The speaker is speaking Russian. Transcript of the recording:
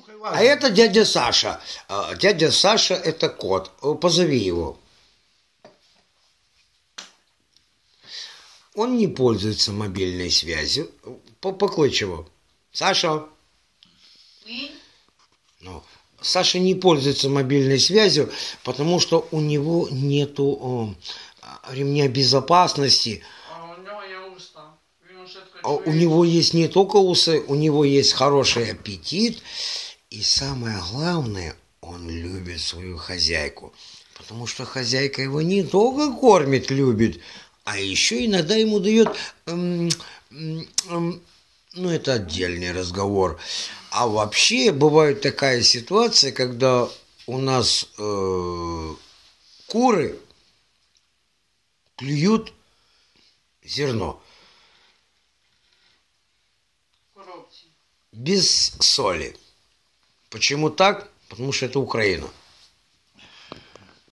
А это дядя Саша. Дядя Саша это кот. Позови его. Он не пользуется мобильной связью. Покличь его. Саша. Ну, Саша не пользуется мобильной связью, потому что у него нету ремня безопасности. У него есть не только усы, у него есть хороший аппетит. И самое главное, он любит свою хозяйку. Потому что хозяйка его не только кормит, любит, а еще иногда ему дает... ну, это отдельный разговор. А вообще бывает такая ситуация, когда у нас куры клюют зерно. Без соли. Почему так? Потому что это Украина.